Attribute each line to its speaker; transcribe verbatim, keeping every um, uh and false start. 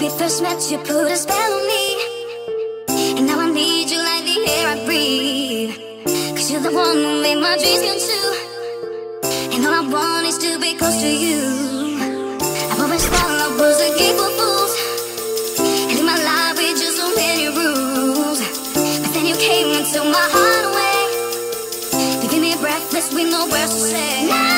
Speaker 1: first met you, put a spell on me, and now I need you like the air I breathe. Cause you're the one who made my dreams come true, and all I want is to be close to you. I've always thought love was a game for fools, and in my life with just so many rules. But then you came and took my heart away, leaving me breathless with no words to say.